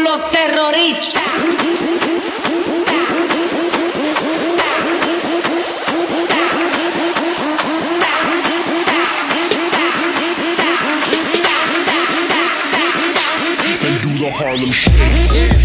los terroristas. They do the Harlem Shake.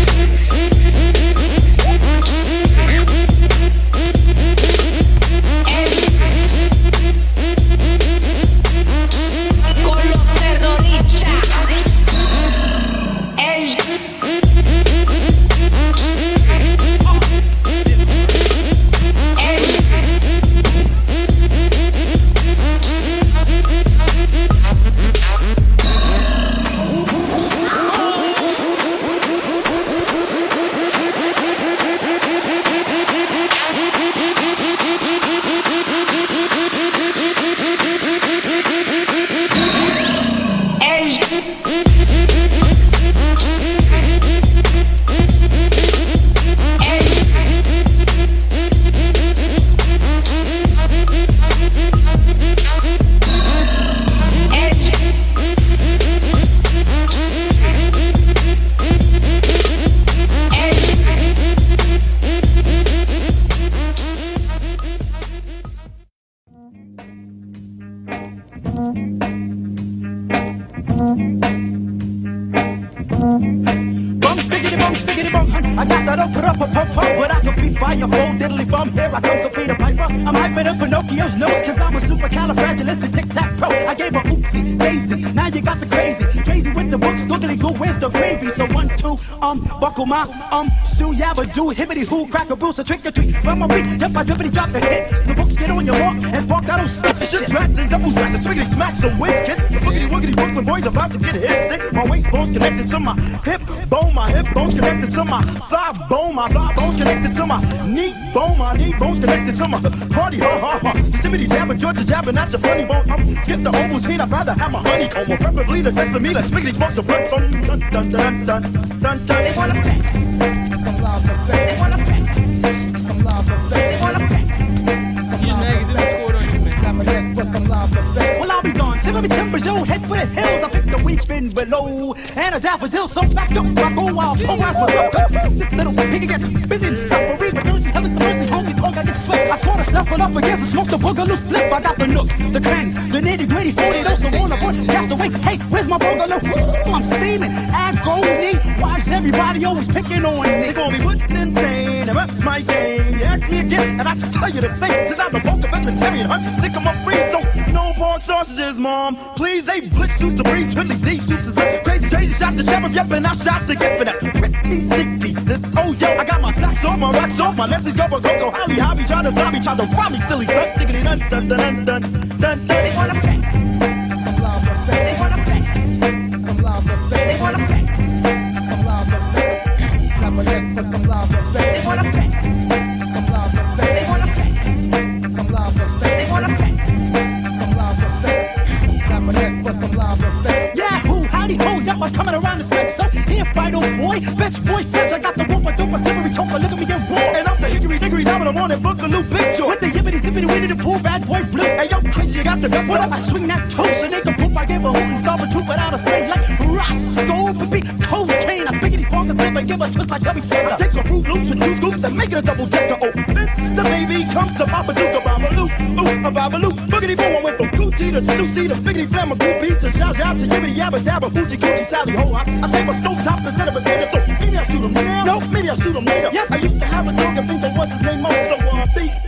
I got that open up a pump, but I can beat by your full diddly bum. Here I come, so free to Piper. I'm hyping up Pinocchio's nose, cause I'm a supercalifragilistic tic-tac-pro. I gave a oopsie, daisy, now you got the crazy. Crazy with the books, googly goo, where's the gravy? So 1, 2, buckle my, sue, yabba, do, hibbity, hoo, crack a bruise, a trick or treat. From my feet, jump, I dippity, drop the hit. So books get on your walk, and spark, I don't stick to shit. Drats and double drats, and swiggity smack some whiz, kids. The boogity woogity Brooklyn boys about to get hit. Stick, my waist bone's connected to my hip bone's connected to my thigh bone's connected to my knee bone's connected to my party, ha. Distributing jabbing, Georgia jabbing at your funny bone. Get the Ovaltine, I'd rather have my honeycomb, or preferably the sesame, let's spiggity smoke the front son. Dun dun dun dun dun dun. They wanna pay some love for fame. They wanna pay some love for fame. They wanna pay. These niggas in the score on you, man. Clap my head for some love for fame. Well, I'll be gone. Shiver me timbers, yo, head for the hills. I pick the wind spin below, and a daffodil so back up. I go wild, so wise my luck. This little piggy gets busy and stuff for read, but don't you tell it's earthly, homie, punk, I get sweat. I caught a snuffling up against and smoked the boogaloo split. I got the nooks, the trend, the nitty gritty 40, those who wanna put cast away. Hey, where's my boogaloo? I'm steaming, agony. Why is everybody always picking on me? They call me Woodland, and that's my game. You ask me again, and I just tell you the same. Since I'm the vocal vegetarian, I'm sick of my free, so no pork sausages, mom. Please, they blitz shoots the breeze, Ridley D shoots his lips. Crazy shots the sheriff, yep, and I shot the gift for that. Pretty sticky, sis. Oh, yo, I got my socks off, my rocks off, my Leslie's go for Coco, Holly, Hobby, try to rob me, silly son. Tickety dun dun dun dun dun dun. They wanna pay some love for fame. They wanna pay some love for fame. They wanna pay some love for fame. Clap a leg for some love for fame. They wanna pay some love for fame. They wanna pay some love for fame. They wanna pay some love for fame. Clap a leg for some love for fame. Yeah, who, howdy, ho, yep, I'm coming around the spec. So here, fight, old boy, fetch, I got the rope, I don't slivery choker, look at me get raw. And I'm the hickory dickory down on the boogaloo big joy. With the yippity zippity winnie the pool, bad boy blue. Hey yo, crazy, you got the best. What if I swing that toast and they can poop? I give a hoot and stop a troop without a strain like Roscoe, baby, cocaine. I speak these bonkers, live and give a twist like Chubby Checker. I take some Fruit Loops and 2 scoops and make it a double decker. Oh, it's the baby, come to Papa Duke, a Babaloo, ooh, a Babaloo. Boogity boo, I went from Gucci to Sushi to Figgity Flamma, Group Pizza, Zha Zha to Yibbity Yabba Dabba, Hoochie Coochie Tally Ho. I take my stove top instead of a gator, so maybe I shoot him now. No, maybe I shoot him later. Yep. I used to have a dog and think that what's his name on, so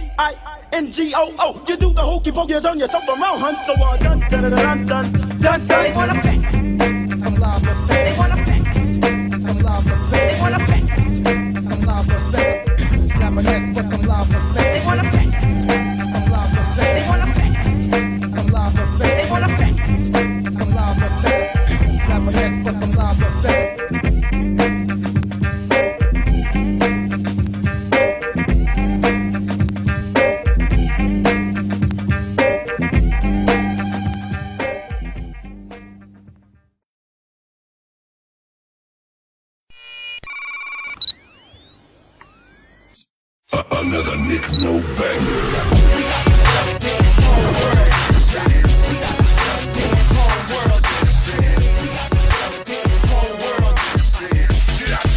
B-I-N-G-O-O. You do the hokey pokey, you turn yourself around, hun, so dun dun dun dun dun dun. They wanna pay some love for fame. They wanna pay some love for fame. They wanna pay some love for fame. Clap my neck for some love for fame. They wanna pay some love for fame. They wanna pay some love for fame. They wanna pay some love for fame. Clap my neck for some love for fame. Another Nick No Banger. Get out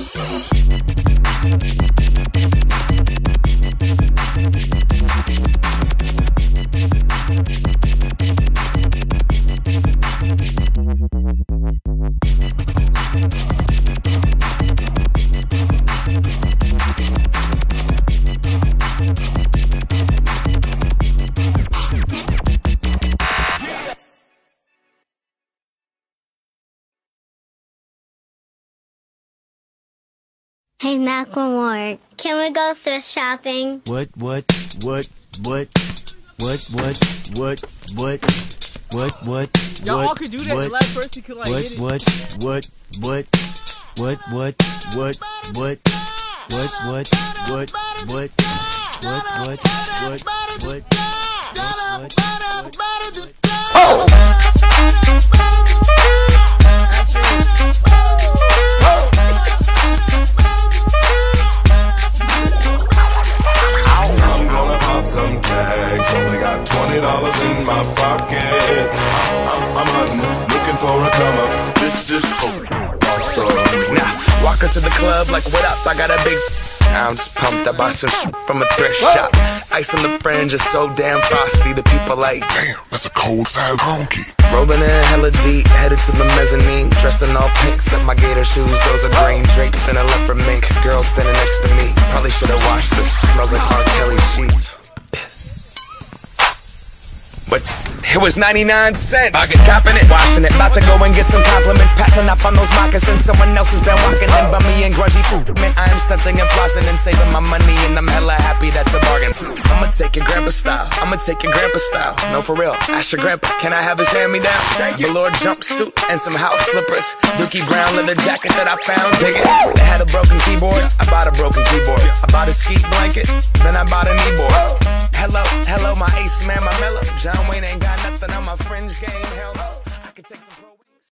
Hey, Macklemore, can we go thrift shopping? What? Y'all all could do that. The last person could like hit it. Some tags, only got $20 in my pocket. I'm hunting, looking for a come up. This is awesome. Now, walk into the club like, what up? I got a big. I'm just pumped. I bought some from a thrift shop. Ice on the fringe is so damn frosty. The people like, damn, that's a cold side honky. Rolling in hella deep, headed to the mezzanine. Dressed in all pink, set my gator shoes. Those are green, draped in a leopard mink. Girl standing next to me. Probably should've washed this. Smells like R. Kelly sheets. But it was 99 cents. I get copping it, washing it. About to go and get some compliments. Passing up on those moccasins. Someone else has been walking in bummy and grungy food. Man, I am stunting and flossing and saving my money, and I'm hella happy that's a bargain. I'ma take your grandpa style. No, for real. Ask your grandpa, can I have his hand-me-down? Velour jumpsuit and some house slippers. Dookie brown leather jacket that I found. Dig it. They had a broken keyboard. I bought a broken keyboard. I bought a ski blanket. Then I bought a kneeboard. Hello, my ace man, my mellow. John Wayne ain't got nothing on my fringe game. Hell no. I could take some.